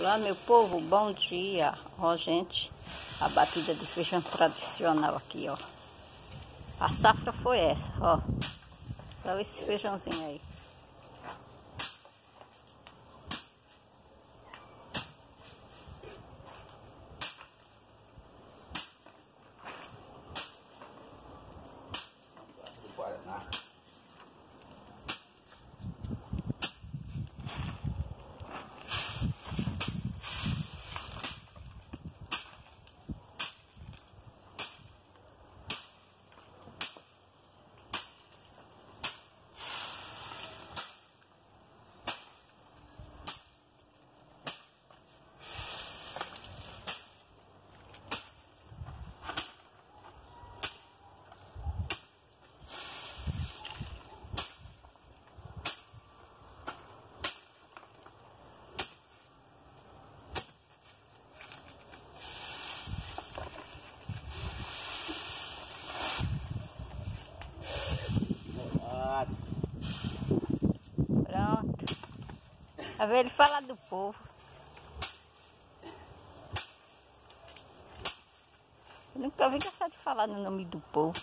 Olá, meu povo, bom dia. Ó, gente, a batida de feijão tradicional aqui, ó. A safra foi essa, ó. Olha esse feijãozinho aí. Pronto. A ver ele falar do povo. Eu nunca vi cansar de falar no nome do povo.